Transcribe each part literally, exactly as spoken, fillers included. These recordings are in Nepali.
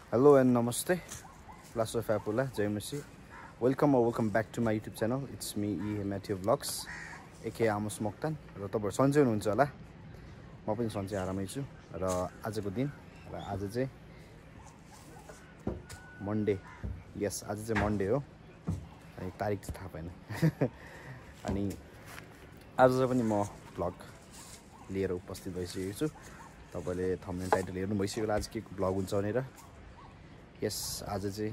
Hello and namaste. Plus of Apula, Jaimasi. Welcome or welcome back to my YouTube channel. It's me, E A-MaTeO Vlogs, aka AMOS Moktan. र तपाईहरु सन्चै हुनुहुन्छ होला. म पनि सन्चै आरामै छु र आजको दिन र आज चाहिँ मन्डे. यस, आज चाहिँ मन्डे हो. अनि तारिख चाहिँ थाहा भएन. अनि आज पनि म भ्लग लिएर उपस्थित भइसकेको छु. तपाईले थम्बनेल टाइटल हेर्नु भइसक्यो होला आज के भ्लग हुन्छ भनेर. यस, आज चाहिँ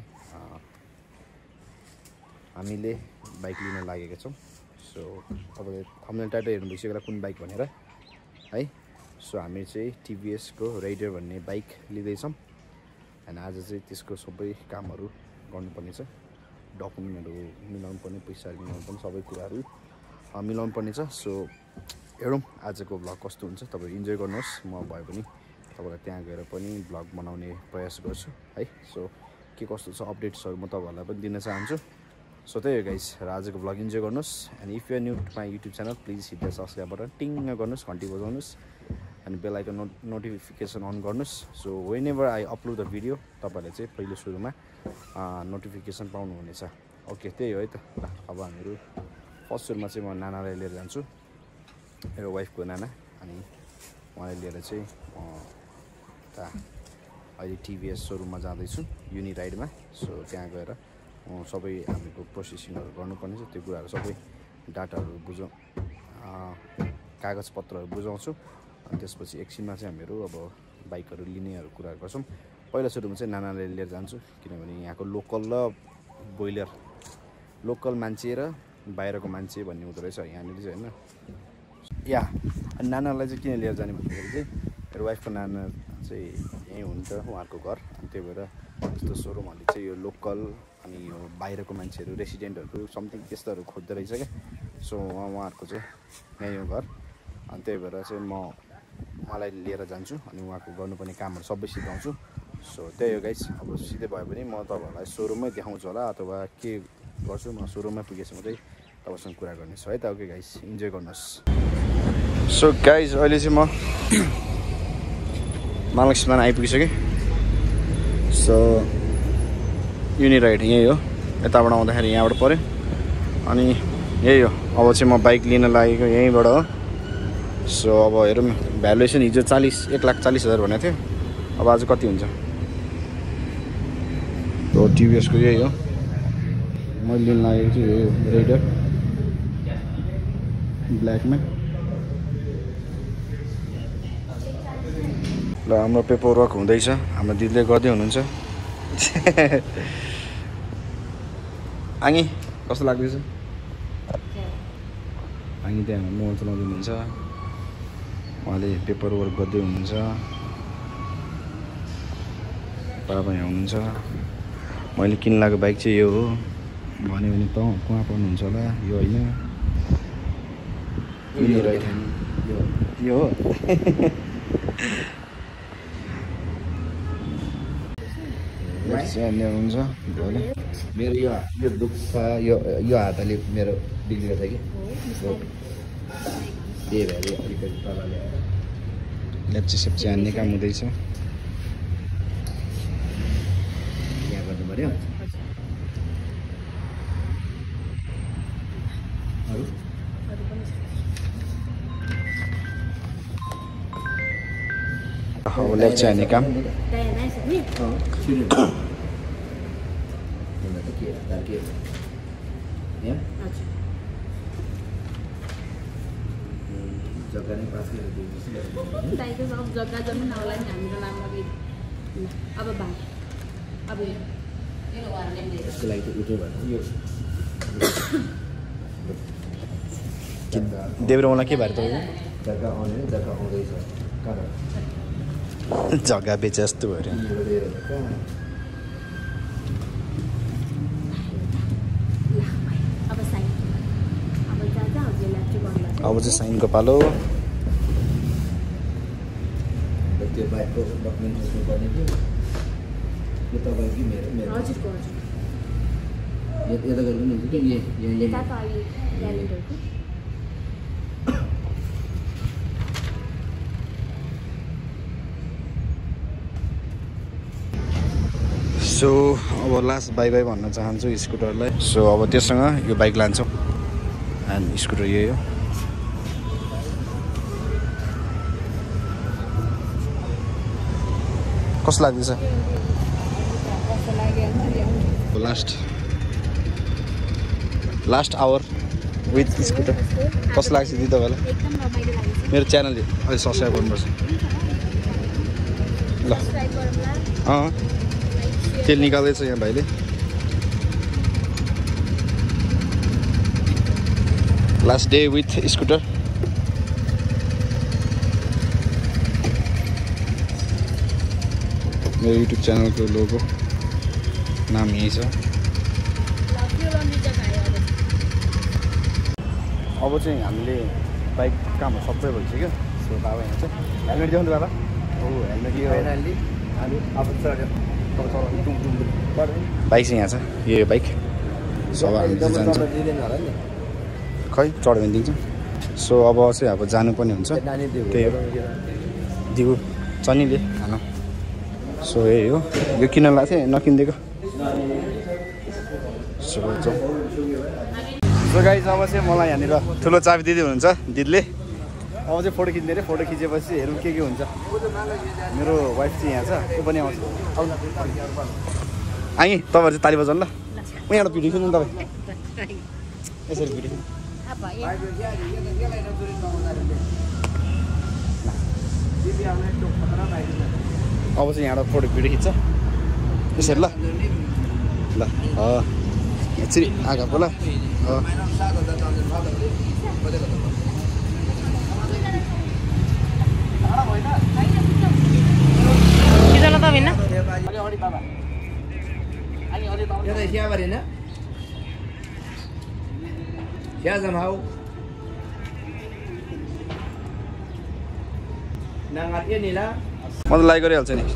हामीले बाइक लिन लागेका छौं. सो तपाईले थम्बनेल टाइटल हेर्नु भइसक्यो होला कुन बाइक भनेर है. सो हामी चाहिँ टिभीएस को रेडियन भन्ने बाइक लिँदै छौं. अनि आज चाहिँ त्यसको सबै कामहरु गर्नुपर्ने छ. डकुमेन्टहरु मिलाउनु पर्ने, पैसा मिलाउनु पर्ने, सबै कुराहरु मिलाउनु पर्ने छ. सो हेरौं आजको भ्लग कस्तो हुन्छ. तपाईहरु इन्जोय गर्नुहोस्. म भए पनि तपाईलाई त्यहाँ गएर पनि भ्लग बनाउने प्रयास गर्छु है. सो के कस्तो छ अपडेट्सहरु म तपाईहरुलाई पनि दिन चाहन्छु. सो त्यही हो गाइस, र आजको भ्लग इन्जोय गर्नुहोस्. And if you are new to my YouTube channel please hit the subscribe button टिङ गर्नुहोस्, घन्टी बजाउनुहोस् अनि बेल आइकन नोटिफिकेसन अन गर्नुहोस्. So whenever I upload the video तपाईहरुले चाहिँ पहिलो सुरुमा नोटिफिकेसन पाउनुहुनेछ. ओके, त्यही हो है त. ल अब हामीहरु फर्स्ट सुरुमा चाहिँ म नानालाई लिएर जान्छु, मेरो वाइफको नाना. अनि उहाँलाई लिएर चाहिँ त अहिले टिभीएस सोरुममा जाँदैछु युनि राइडमा. सो त्यहाँ गएर सबै हामीको प्रोसेसिङहरु गर्नुपर्ने छ. त्यो कुराहरु सबै डाटाहरु बुझाउ कागजपत्रहरु बुझाउँछु. अनि त्यसपछि एकछिनमा चाहिँ हामीहरु अब बाइकहरु लिनेहरु कुराहरु गर्छौं. पहिला सुरुमा चाहिँ नानालाई लिएर जान्छु, किनभने यहाँको लोकल र बोइलर, लोकल मान्छे र बाहिरको मान्छे भन्ने हुँदो रहेछ यहाँनिर चाहिँ हैन. या अनि नानालाई चाहिँ किन लिएर जाने भन्दाखेरि चाहिँ मेरो वाइफको नाना चाहिँ यही हुन्छ उहाँहरुको घर. अनि त्यही भएर यस्तो सोरुमहरुले चाहिँ यो लोकल अनि यो बाहिरको मान्छेहरु, रेसिडेन्टहरु समथिङ त्यस्तोहरु खोज्दै रहेछ के. सो उहाँहरुको चाहिँ यही हो घर. अनि त्यही भएर चाहिँ म उहाँलाई लिएर जान्छु अनि उहाँको गर्नुपर्ने कामहरु सबै सिकाउँछु. सो त्यही हो गाइस. अब सिधै भयो भने म तपाईहरुलाई सोरुममै देखाउँछु होला अथवा के गर्छु, म सोरुममै पुगेपछि मात्रै तपाईसँग कुरा गर्नेछु है त. ओके गाइस, इन्जोय गर्नुहोस्. सो गाइस, अहिले चाहिँ म महालक्ष्मीमा आइपुगिसकेँ. सो युनि राइड यही हो. यताबाट आउँदाखेरि यहाँबाट पर्यो अनि यही हो. अब चाहिँ म बाइक लिन लागेको यहीँबाट हो. सो अब हेरौँ, भ्यालुएसन हिजो चालीस एक लाख चालीस हजार भनेको थियो. अब आज कति हुन्छ. तो टिभीएसको यही हो. मैले लिन लागेको चाहिँ यही हो, रेडर ब्ल्याकमा. ल हाम्रो पेपर वर्क हुँदैछ. हाम्रो दिदीले गर्दै हुनुहुन्छ. आङी कस्तो लाग्दैछ. आङी त्यहाँ मोबाइल चलाउँदै हुनुहुन्छ, उहाँले पेपर वर्क गर्दै हुनुहुन्छ. बाबा यहाँ हुनुहुन्छ. मैले किन लागेको बाइक चाहिँ यो हो भन्यो भने त कहाँ पर्नुहुन्छ होला. यो होइन, यो हो. हुन्छ मेरो यो यो दुख्छ, यो यो हातले मेरो बिग्रेको थियो कि त्यही भएर अलिकति तलले लेप्चे सेप्चे हान्ने काम हुँदैछ. यहाँ गर्नु पर्यो. अब लेप्चे हान्ने काम. जग्गा नै पास गरेर दिन्छ. दाइको सब जग्गा जमिन होला नि हाम्रो नाममा. अब भा अब यसको लागि त उठ्यो भने यो देब्रोमा के भएर तपाईको जग्गा आउने जग्गा आउँदैछ. कारण जग्गा बेचे जस्तो भयो. अब चाहिँ साइनको पालो. त्यो बाइकको डकुमेन्ट गर्नुपर्ने थियो. यो तपाईँ कि मेरो मेरो हजुरको हजुर यता गर्नु नि हुन्छ कि यहाँ यता त अहिले क्यालेन्डरको सो अब लास्ट बाई बाई भन्न चाहन्छु स्कुटरलाई सो अब त्यससँग यो बाइक लान्छौँ एन्ड स्कुटर यही हो कस्तो लाग्दैछ last last hour with scooter कस्तो लाग्छ दिदी तपाईँलाई मेरो च्यानल अहिले सब्सक्राइब गर्नुपर्छ ल अँ तेल निकाल्दैछ यहाँ भाइले लास्ट डे विथ स्कुटर मेरो युट्युब च्यानलको लोगो नाम यही छ अब चाहिँ हामीले बाइक कामहरू सबै भइसक्यो सो बाबा यहाँ चाहिँ हेलमेट देखाउनु बाबा हो हेलमेट बाइक चाहिँ यहाँ छ यो बाइक सो अब हामी चाहिँ जान्छ खै चढ्यो भने दिन्छ सो अब चाहिँ अब जानुपर्ने हुन्छ त्यही हो दिउ चनीले खाना सो यही हो यो किन्न लाग्छ नकिनिदिएको सो जाउँ सो गाइस अब चाहिँ मलाई यहाँनिर ठुलो चाबी दिदी हुनुहुन्छ दिदीले अब चाहिँ फोटो खिच्ने अरे फोटो खिचेपछि हेरौँ के के हुन्छ मेरो वाइफ चाहिँ यहाँ छ ऊ पनि आउँछ आएँ तपाईँहरू चाहिँ ताली बजाउनु ल म यहाँबाट भिडियो खिच्नु तपाईँ यसरी भिडियो अब चाहिँ यहाँबाट फोटो भिडियो खिच्छ यसरी ल ल यसरी आएको ल म त लाइक गरिहाल्छु नि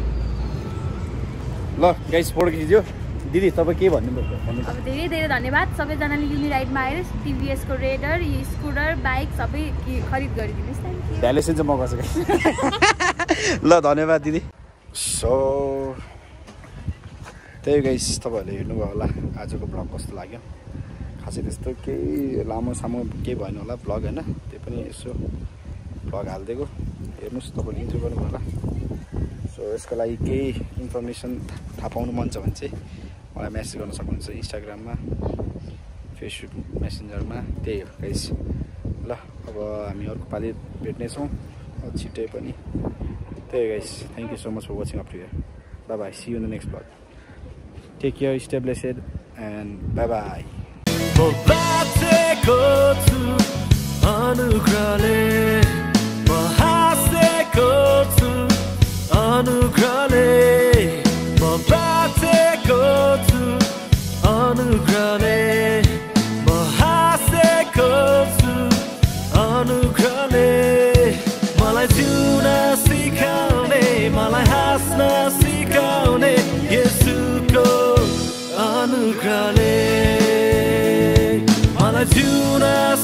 ल गाइस फोटो खिच्यो दिदी तपाईँ के भन्नुभयो अब धेरै धेरै धन्यवाद सबैजनाले युनि राइडमा आएर टिभीएसको रेडर स्कुटर बाइक सबै खरिद गरिदिनुहोस् थ्याङ्क यू भ्यालेसन चाहिँ म गर्छु ल धन्यवाद दिदी सो त्यही गाइस तपाईँहरूले हेर्नुभयो होला आजको भ्लग कस्तो लाग्यो खासै त्यस्तो केही लामो सामो केही भएन होला भ्लग होइन त्यो पनि यसो भ्लग हालिदिएको हेर्नुहोस् तपाईँले इन्जोय गर्नुभयो होला सो यसको लागि केही इन्फर्मेसन थाहा पाउनु मन छ भने चाहिँ मलाई मेसेज गर्न सक्नुहुन्छ इन्स्टाग्राममा फेसबुक मेसेन्जरमा त्यही हो गाइस ल अब हामी अर्को पालि भेट्नेछौँ छिट्टै पनि त्यही guys thank you so much for watching up to here bye bye see you in the next vlog take care stay blessed and bye bye मलाई जिउन सिकाउने मलाई हाँस्न सिकाउने येशूको अनुग्रहले मलाई जिउन